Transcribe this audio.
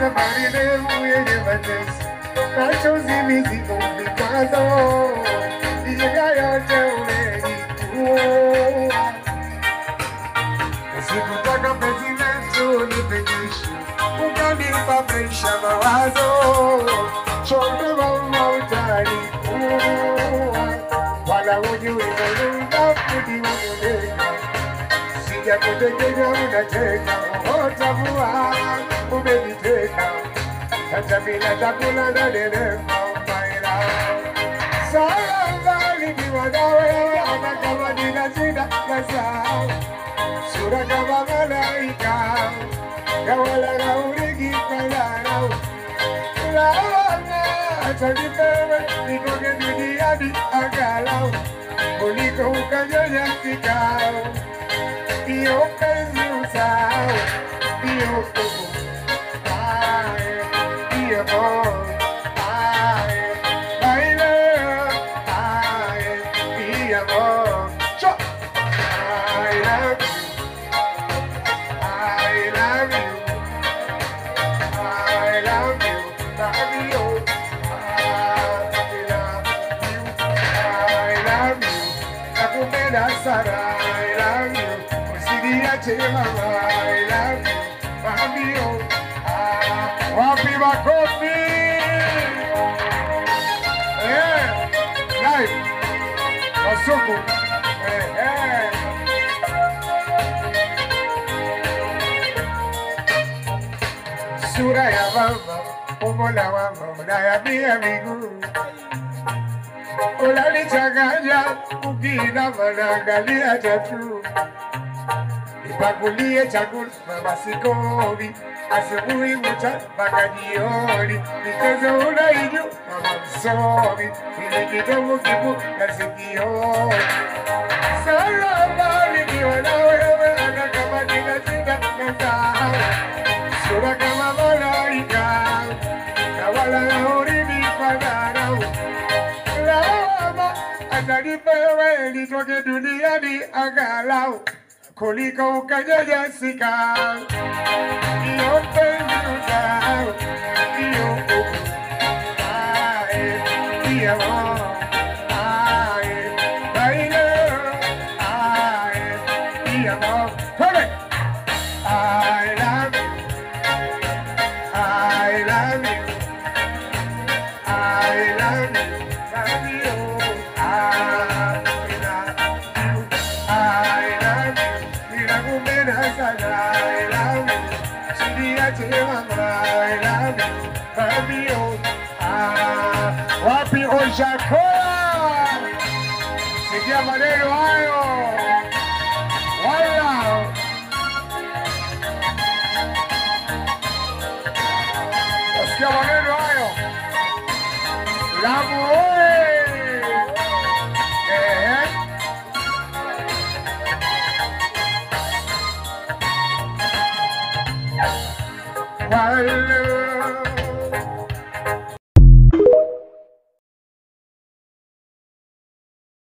the marine we never taste. Machozi mizigo vikwazo ijega yote umenikuwa. Sikutaka penzi letu lipekeshi, ukanipa presha mawazo, chonde mama utanikuwa. Wala hujui nalunga kudi wanguneka, sija kutekenya unateka, otavua umeniteka. Hata bila chakula na dereva umaira. Salama nikiwa nawe, hata kama nina shida nasahau. Sura kama malaika, kawala na urigi padharau. Lawana hata nipewe, nitoke duniani angalau, kuliko ukanyanyasika. Iyo penzi usahau, iyo kuku amor, ay, baila, ay, mi amor. Cho, I love you, I love you, I love you, I love you. Nakupenda sana, I love you. Usiniache mama, I love you, Fabio. Wapi makofi? Live Wasuku. Sura ya mama, umbo la mama, unayabia miguu. Unanichanganya ukina manaangalia tatu. Nipakulie chakula mama sikomi, asubuhi mchana mpaka jioni. Michezo unaijua mama msomi, ile kitovu kipu na sikioni. Salama nikiwa na wewe, hata kama nina shida nasahau. Sura kama malaika, na wala hauridi padharau. Lawama hata nipewe, nitoke duniani angalau, kuliko ukanyanyasika. Iyo penzi usahau, iyo kuku, ae, mi amor, ae, baila, ae, mi amor. Come I love you, I love you, I love you, love you, I love you, nakupenda sana, I love you, usiniache mama, I love you, Fabio. Wapi Oshakoa? Sikia maneno hayo. Wala. Sikia maneno hayo. Lamu oye. Wala.